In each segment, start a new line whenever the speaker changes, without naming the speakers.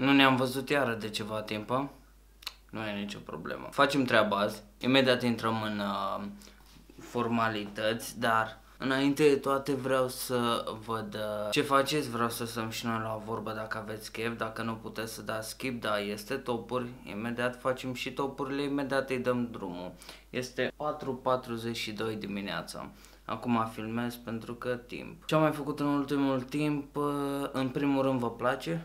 Nu ne-am văzut iară de ceva timp, a? Nu e nicio problemă. Facem treaba azi, imediat intrăm în formalități, dar înainte de toate vreau să văd ce faceți, vreau să stăm și noi la o vorbă dacă aveți chef, dacă nu puteți să dați skip, da, este topuri, imediat facem și topurile, imediat îi dăm drumul. Este 4:42 dimineața. Acum filmez pentru că timp. Ce am mai făcut în ultimul timp, în primul rând vă place?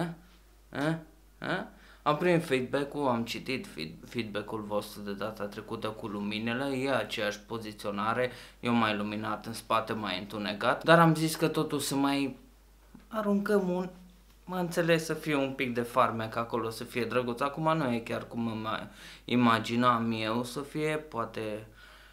Am primit feedback-ul, am citit feedback-ul vostru de data trecută cu luminele, e aceeași poziționare, eu mai luminat în spate, mai întunecat, dar am zis că totuși să mai aruncăm mă înțeles, să fie un pic de farmec acolo, să fie drăguț. Acum nu e chiar cum îmi imaginam eu să fie, poate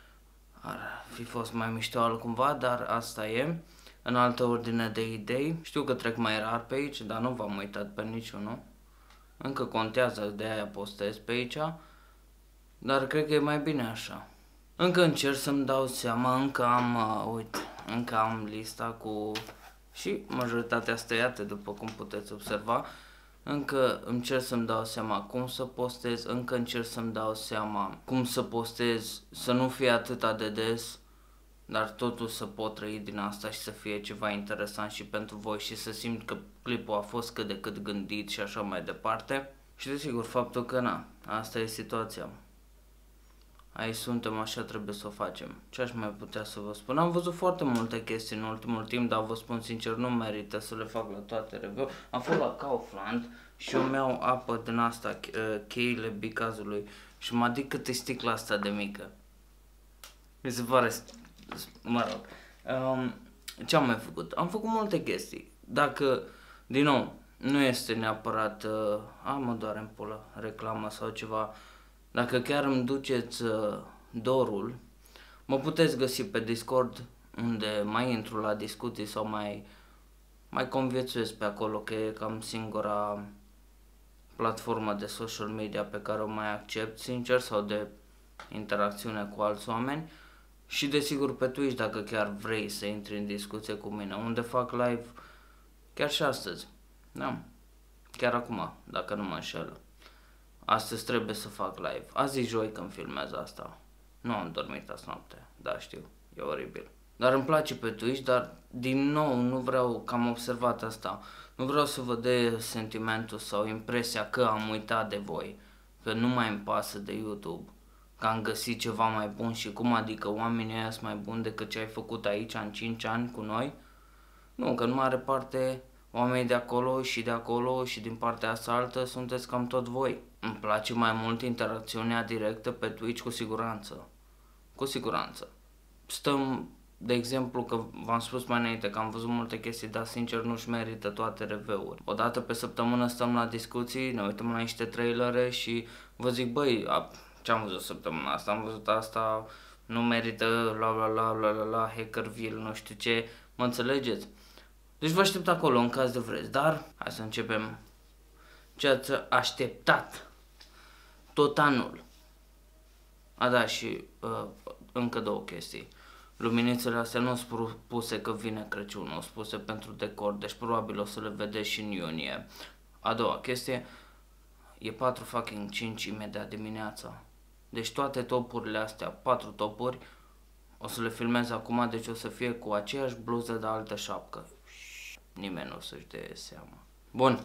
ar fi fost mai mișto altcumva, dar asta e. În altă ordine de idei, știu că trec mai rar pe aici, dar nu v-am uitat pe niciunul. Încă contează, de aia postez pe aici, dar cred că e mai bine așa. Încă încerc să-mi dau seama, încă am lista cu și majoritatea stăiate, după cum puteți observa. Încă încerc să-mi dau seama cum să postez, încă încerc să-mi dau seama cum să postez, să nu fie atât de des, dar totuși să pot trăi din asta și să fie ceva interesant și pentru voi și să simt că clipul a fost cât de cât gândit și așa mai departe. Și desigur faptul că asta e situația. Aici suntem, așa trebuie să o facem. Ce aș mai putea să vă spun? Am văzut foarte multe chestii în ultimul timp, dar vă spun sincer, nu merită să le fac la toate review. Am fost la Kaufland și eu mi-au apă din asta, cheile bicazului și mă adică câte sticla asta de mică. Mi se pare, mă rog. Ce am mai făcut? Am făcut multe chestii. Dacă, din nou, nu este neapărat, mă doare în pulă, reclamă sau ceva. Dacă chiar îmi duceți dorul, mă puteți găsi pe Discord, unde mai intru la discuții sau mai conviețuiesc pe acolo, că e cam singura platformă de social media pe care o mai accept, sincer, sau de interacțiune cu alți oameni. Și desigur pe Twitch, dacă chiar vrei să intri în discuție cu mine, unde fac live chiar și astăzi. Da, chiar acum, dacă nu mă înșel. Astăzi trebuie să fac live. Azi e joi când filmez asta. Nu am dormit azi noapte, da, știu, e oribil. Dar îmi place pe Twitch, dar din nou nu vreau, că am observat asta, nu vreau să vă dea sentimentul sau impresia că am uitat de voi, că nu mai îmi pasă de YouTube, că am găsit ceva mai bun și cum adică oamenii ăia sunt mai buni decât ce ai făcut aici în 5 ani cu noi. Nu, că în mare parte oamenii de acolo și din partea asta altă sunteți cam tot voi. Îmi place mai mult interacțiunea directă pe Twitch, cu siguranță. Cu siguranță. Stăm, de exemplu, că v-am spus mai înainte că am văzut multe chestii, dar sincer nu-și merită toate review-uri. O dată pe săptămână stăm la discuții, ne uităm la niște trailere și vă zic, băi, ce am văzut săptămâna asta? Am văzut asta, nu merită, la Hackerville, nu știu ce, mă înțelegeți? Deci vă aștept acolo în caz de vreți, dar hai să începem ce ați așteptat tot anul. Da, și încă două chestii. Luminițele astea nu sunt puse că vine Crăciunul, sunt puse pentru decor, deci probabil o să le vedeți și în iunie. A doua chestie, e 4:05 imediat dimineața. Deci toate topurile astea, 4 topuri, o să le filmez acum, deci o să fie cu aceeași bluză de altă șapcă. Nimeni nu o să-și dea seama. Bun.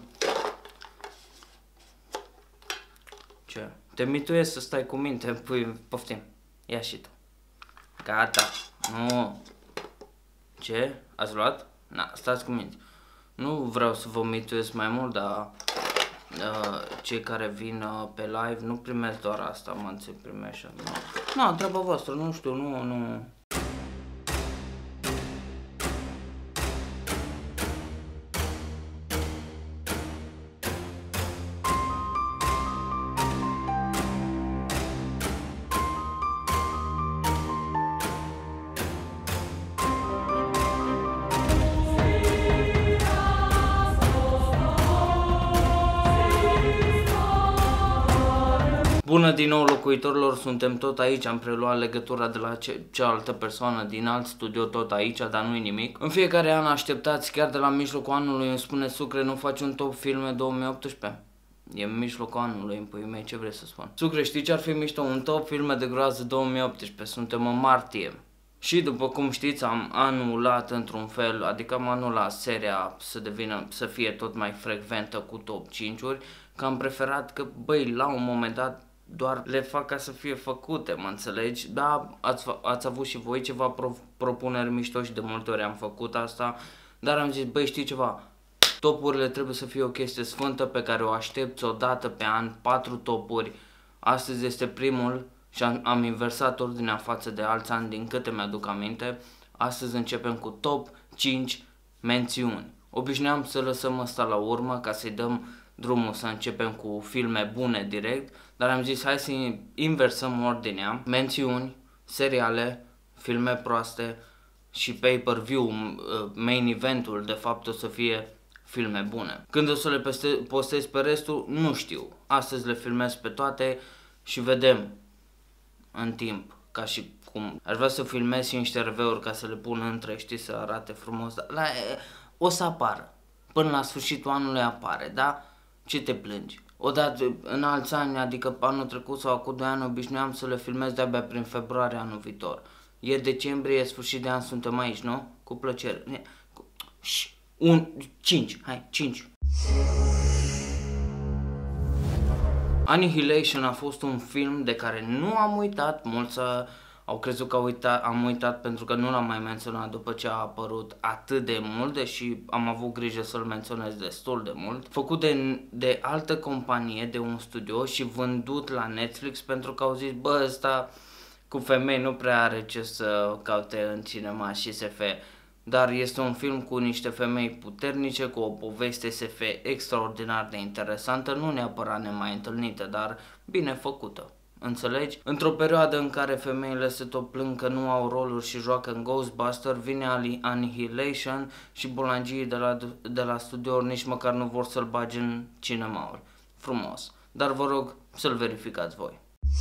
Ce? Te mituiesc să stai cu minte, poftim. Ia și tu. Gata. Nu. Ce? Ați luat? Na, stați cu minte. Nu vreau să vă mituiesc mai mult, dar cei care vin pe live nu primesc doar asta, mă înțeleg, primește. Nu, treaba voastră, nu știu, nu. spună din nou locuitorilor, suntem tot aici, am preluat legătura de la cealaltă persoană din alt studio, tot aici, dar nu-i nimic. În fiecare an așteptați, chiar de la mijlocul anului îmi spune Sucre, nu faci un top filme 2018? E în mijlocul anului, în puii mei, ce vrei să spun? Sucre, știi ce ar fi mișto? Un top filme de groază 2018, suntem în martie. Și după cum știți, am anulat într-un fel, adică am anulat seria să fie tot mai frecventă cu top 5-uri, că am preferat că, băi, la un moment dat doar le fac ca să fie făcute, mă înțelegi? Da, ați avut și voi ceva propuneri mișto și de multe ori am făcut asta, dar am zis, băi, știi ceva? Topurile trebuie să fie o chestie sfântă pe care o aștepți o dată pe an, 4 topuri. Astăzi este primul și am inversat ordinea față de alți ani din câte mi-aduc aminte. Astăzi începem cu top 5 mențiuni. Obișnuiam să lăsăm asta la urmă ca să-i dăm drumul să începem cu filme bune direct, dar am zis hai să inversăm ordinea. Mențiuni, seriale, filme proaste și pay-per-view, main eventul de fapt o să fie filme bune. Când o să le postez pe restul, nu știu. Astăzi le filmez pe toate și vedem în timp, ca și cum. Aș vrea să filmez și niște review-uri ca să le pun între, știi, să arate frumos, dar o să apară. Până la sfârșitul anului apare, da? Ce te plângi? Odată în alți ani, adică anul trecut sau acum 2 ani, obișnuiam să le filmez de-abia prin februarie anul viitor. E decembrie, e sfârșit de an, suntem aici, nu? Cu plăcere. 5, hai, 5. Annihilation a fost un film de care nu am uitat, mulți au crezut că am uitat pentru că nu l-am mai menționat după ce a apărut atât de mult, deși am avut grijă să-l menționez destul de mult. Făcut de altă companie, de un studio și vândut la Netflix pentru că au zis, bă, ăsta cu femei nu prea are ce să caute în cinema și SF. Dar este un film cu niște femei puternice, cu o poveste SF extraordinar de interesantă, nu neapărat nemai întâlnită, dar bine făcută. Înțelegi? Într-o perioadă în care femeile se tot plâng că nu au roluri și joacă în Ghostbuster, vine Annihilation și bulangii de la studiouri nici măcar nu vor să-l bage în cinemauri. Frumos. Dar vă rog să-l verificați voi.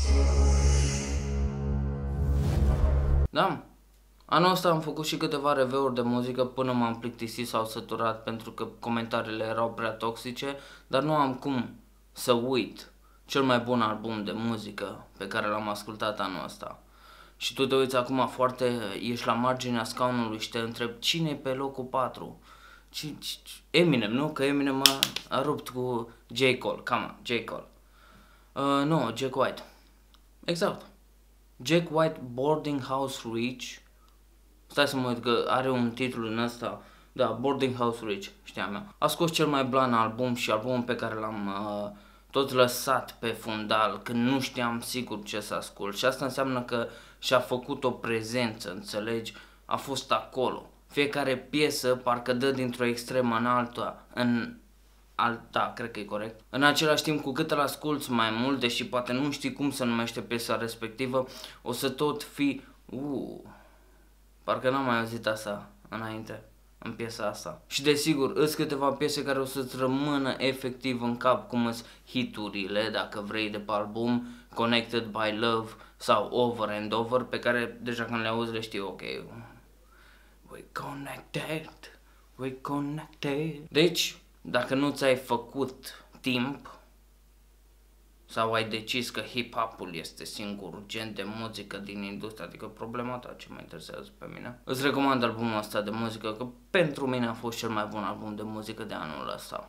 Da? Anul ăsta am făcut și câteva review-uri de muzică până m-am plictisit sau săturat pentru că comentariile erau prea toxice, dar nu am cum să uit cel mai bun album de muzică pe care l-am ascultat anul ăsta. Și tu te uiți acum ești la marginea scaunului și te întrebi cine e pe locul 4? Eminem, nu? Că Eminem a rupt cu J. Cole, come on, J. Cole. Nu, Jack White. Exact. Jack White, Boarding House Reach. Stai să mă uit că are un titlu în ăsta. Da, Boarding House Reach, știam eu. A scos cel mai blan album și albumul pe care l-am tot lăsat pe fundal când nu știam sigur ce să ascult. Și asta înseamnă că și-a făcut o prezență, înțelegi? A fost acolo. Fiecare piesă parcă dă dintr-o extremă în alta, cred că e corect. În același timp, cu cât îl asculți mai mult, deși poate nu știi cum se numește piesa respectivă, o să tot fii... Parcă n-am mai auzit asta înainte, în piesa asta. Și desigur, îs câteva piese care o să-ți rămână efectiv în cap, cum îs hiturile, dacă vrei, de pe album, Connected by Love sau Over and Over, pe care deja când le auzi le știi, ok, we're connected. Deci, dacă nu ți-ai făcut timp sau ai decis că hip-hop-ul este singurul gen de muzică din industrie, adică problema ta ce mă interesează pe mine, îți recomand albumul ăsta de muzică, că pentru mine a fost cel mai bun album de muzică de anul ăsta.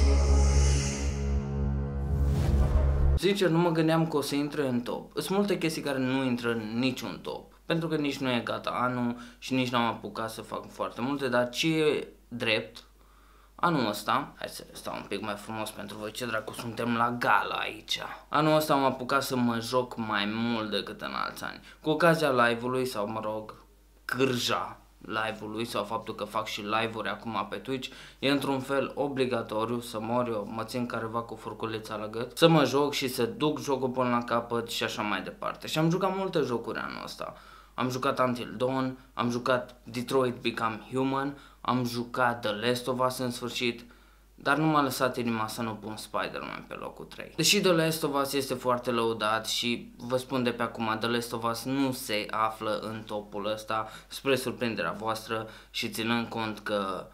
Sincer, nu mă gândeam că o să intre în top. Sunt multe chestii care nu intră în niciun top, pentru că nici nu e gata anul și nici n-am apucat să fac foarte multe, dar ce e drept, anul ăsta, hai să stau un pic mai frumos pentru voi, ce dracu, suntem la gala aici. Anul ăsta am apucat să mă joc mai mult decât în alți ani. Cu ocazia live-ului sau, mă rog, cârja live-ului sau faptul că fac și live-uri acum pe Twitch, e într-un fel obligatoriu să mor eu, mă țin careva cu furculița la gât, să mă joc și să duc jocul până la capăt și așa mai departe. Și am jucat multe jocuri anul ăsta. Am jucat Until Dawn, am jucat Detroit Become Human, am jucat The Last of Us în sfârșit, dar nu m-a lăsat inima să nu pun Spider-Man pe locul 3. Deși The Last of Us este foarte lăudat și vă spun de pe acum, The Last of Us nu se află în topul ăsta, spre surprinderea voastră și ținând cont că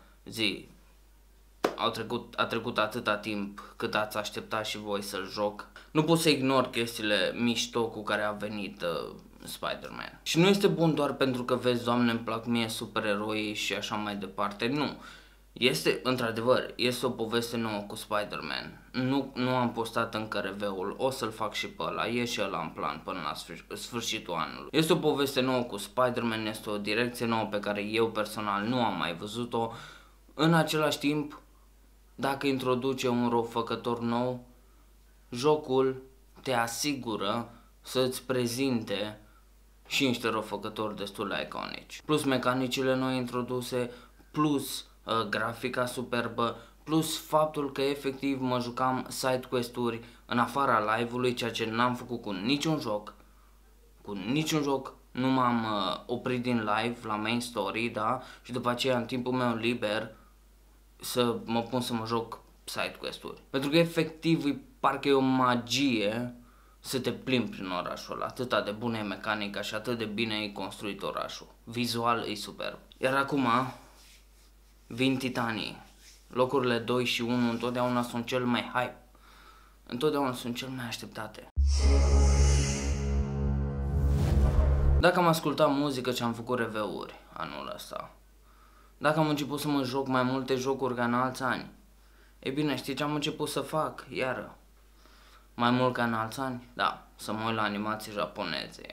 a trecut atâta timp cât ați așteptat și voi să-l joc, nu pot să ignor chestiile mișto cu care a venit Spider-Man. Și nu este bun doar pentru că vezi, Doamne, îmi plac mie supereroi și așa mai departe, nu. Este, într-adevăr, este o poveste nouă cu Spider-Man. Nu am postat încă review-ul, o să-l fac și pe ăla, e și ăla în plan până la sfârșitul anului. Este o poveste nouă cu Spider-Man, este o direcție nouă pe care eu personal nu am mai văzut-o. În același timp, dacă introduce un răufăcător nou, jocul te asigură să-ți prezinte și niște răufăcători destul de iconici. Plus mecanicile noi introduse, plus grafica superbă, plus faptul că efectiv mă jucam side quest-uri în afara live-ului, ceea ce n-am făcut cu niciun joc. Cu niciun joc nu m-am oprit din live la main story, da? Și după aceea în timpul meu liber să mă pun să mă joc side quest-uri. Pentru că efectiv parcă e o magie să te plimbi prin orașul ăla. Atâta de bună e mecanica și atât de bine e construit orașul. Vizual e superb. Iar acum vin titanii. Locurile 2 și 1 întotdeauna sunt cel mai hype. Întotdeauna sunt cel mai așteptate. Dacă am ascultat muzică și am făcut review-uri anul ăsta, dacă am început să mă joc mai multe jocuri ca în alți ani, e bine, știi ce am început să fac, iară? Mai mult ca în alți ani? Da, să mă uit la animații japoneze.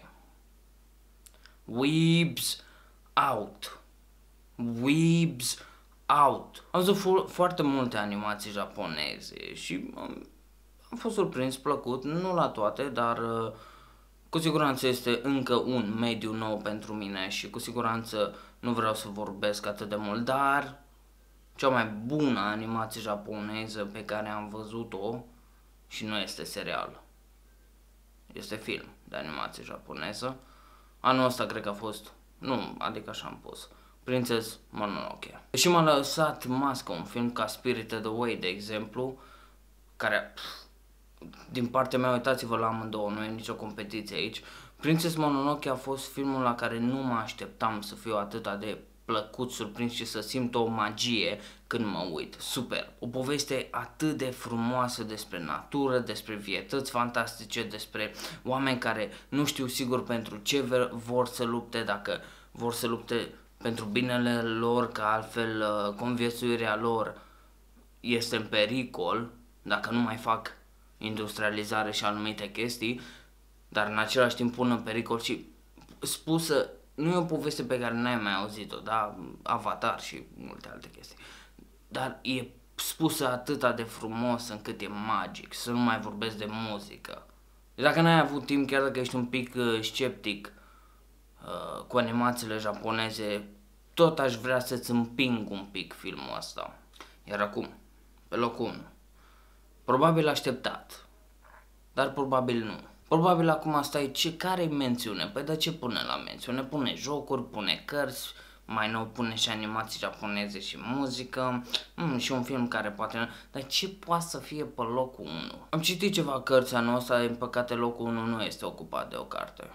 Weebs out. Weebs out. Am văzut foarte multe animații japoneze și am fost surprins, plăcut, nu la toate, dar cu siguranță este încă un mediu nou pentru mine și cu siguranță nu vreau să vorbesc atât de mult, dar cea mai bună animație japoneză pe care am văzut-o, și nu este serial, este film de animație japoneză, anul ăsta cred că a fost, adică așa am pus, Princess Mononoke. Deși m-a lăsat mască un film ca Spirited Away, de exemplu, care, din partea mea, uitați-vă la amândouă, nu e nicio competiție aici. Princess Mononoke a fost filmul la care nu mă așteptam să fiu atât de plăcut, surprins și să simt o magie când mă uit. Super! O poveste atât de frumoasă despre natură, despre vietăți fantastice, despre oameni care nu știu sigur pentru ce vor să lupte, dacă vor să lupte pentru binele lor, că altfel conviețuirea lor este în pericol, dacă nu mai fac industrializare și anumite chestii, dar în același timp pun în pericol și spusă, nu e o poveste pe care n-ai mai auzit-o, da? Avatar și multe alte chestii, dar e spusă atât de frumos încât e magic, să nu mai vorbesc de muzică. Dacă n-ai avut timp, chiar dacă ești un pic sceptic cu animațiile japoneze, tot aș vrea să-ți împing un pic filmul ăsta. Iar acum, pe locul 1, probabil așteptat, dar probabil nu. Probabil acum stai, care-i mențiune? Păi de ce pune la mențiune? Pune jocuri, pune cărți, mai nou pune și animații japoneze și muzică, și un film care poate... Dar ce poate să fie pe locul 1? Am citit ceva cărți anul ăsta, din păcate locul 1 nu este ocupat de o carte.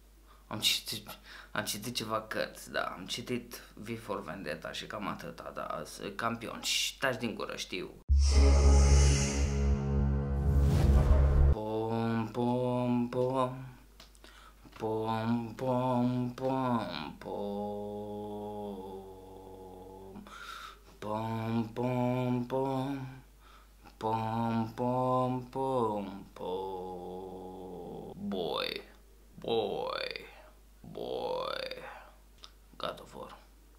Am citit ceva cărți, da, am citit V for Vendetta și cam atâta, da, campion, și taci din gură, știu. Pom, pom, pom, pom, pom, pom, pom, pom, pom, pom, pom, pom, pom, boy, God of War.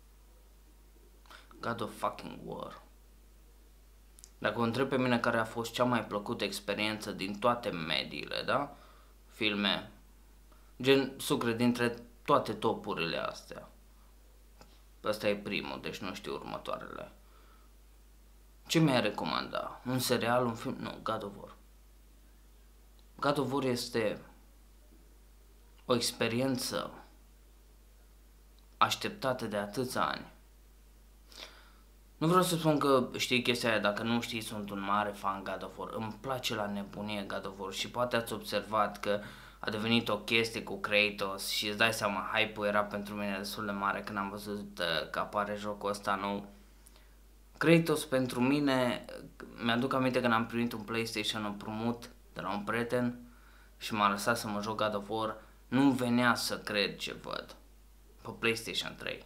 God of fucking War. Dacă o întreb pe mine care a fost cea mai plăcută experiență din toate mediile, da? Filme, gen sucre dintre toate topurile astea. Ăsta e primul, deci nu știu următoarele. Ce mi-ai recomanda? Un serial, un film? Nu, God of War. God of War este o experiență așteptată de atâția ani. Nu vreau să spun că știi chestia aia, dacă nu știi, sunt un mare fan God of War. Îmi place la nebunie God of War și poate ați observat că a devenit o chestie cu Kratos și îți dai seama, hype-ul era pentru mine destul de mare când am văzut că apare jocul ăsta nou. Kratos pentru mine, mi-aduc aminte când am primit un PlayStation împrumut de la un prieten și m-a lăsat să mă joc God of War, nu venea să cred ce văd pe PlayStation 3.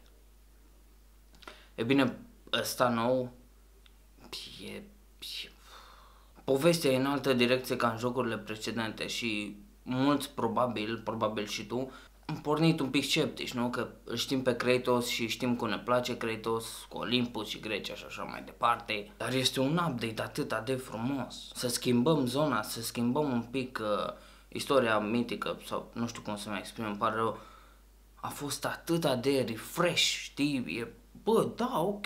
E bine, ăsta nou povestea e în altă direcție ca în jocurile precedente și mulți probabil și tu, am pornit un pic sceptici, nu? Că îl știm pe Kratos și știm că ne place Kratos, cu Olympus și Grecia și așa mai departe. Dar este un update atât de frumos. Să schimbăm zona, să schimbăm un pic istoria mitică sau nu știu cum să mă exprim, îmi pare rău. A fost atât de refresh, știi? Bă, da, ok.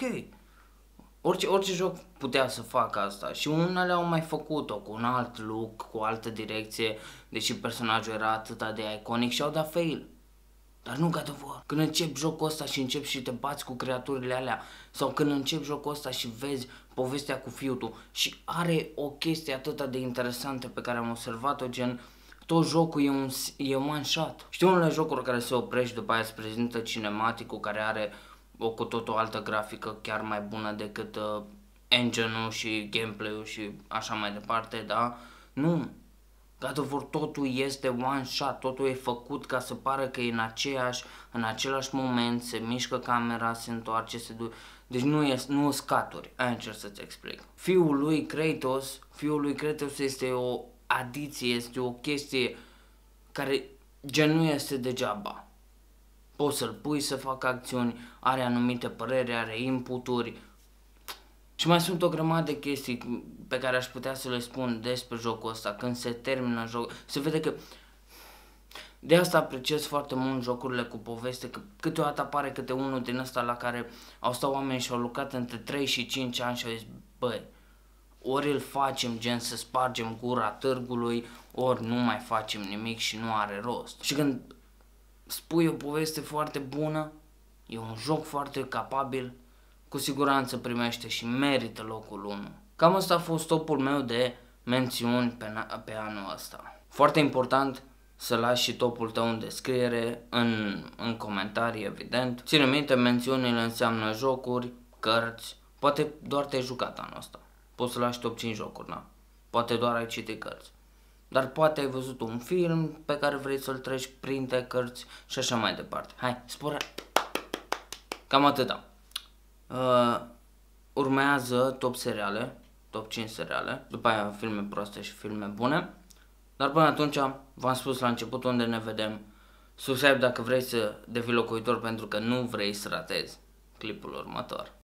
Orice joc putea să facă asta și unele au mai făcut-o cu un alt look, cu o altă direcție, deși personajul era atât de iconic și au dat fail. Dar nu God of War. Când începi jocul ăsta și începi și te bați cu creaturile alea, sau când începi jocul ăsta și vezi povestea cu fiul tu și are o chestie atât de interesantă pe care am observat-o, gen tot jocul e one shot. Știi unele jocuri care se oprește după aia se prezintă cinematicul care are o cu tot o altă grafică chiar mai bună decât engine-ul și gameplay-ul și așa mai departe, da? Nu. God of War totul este one shot, totul e făcut ca să pară că e în același moment, se mișcă camera, se întoarce, se duce. Deci nu scaturi, aia încerc să-ți explic. Fiul lui Kratos este o adiție, este o chestie care gen nu este degeaba. Poți să-l pui să facă acțiuni, are anumite păreri, are inputuri. Și mai sunt o grămadă de chestii pe care aș putea să le spun despre jocul ăsta. Când se termină jocul, se vede că... De asta apreciez foarte mult jocurile cu poveste, că câteodată apare câte unul din ăsta la care au stat oameni și au lucrat între 3 și 5 ani și au zis, băi, ori îl facem gen să spargem gura târgului, ori nu mai facem nimic și nu are rost. Și când spui o poveste foarte bună, e un joc foarte capabil, cu siguranță primește și merită locul 1. Cam asta a fost topul meu de mențiuni pe anul ăsta. Foarte important să lași și topul tău în descriere, în comentarii, evident. Ține minte, mențiunile înseamnă jocuri, cărți, poate doar te-ai jucat anul ăsta. Poți să lași top 5 jocuri, na? Poate doar ai citit cărți. Dar poate ai văzut un film pe care vrei să-l treci printre cărți și așa mai departe. Hai, spune! Cam atâta. Urmează top seriale, top 5 seriale, după aia filme proaste și filme bune. Dar până atunci, v-am spus la început unde ne vedem. Subscribe dacă vrei să devii locuitor pentru că nu vrei să ratezi clipul următor.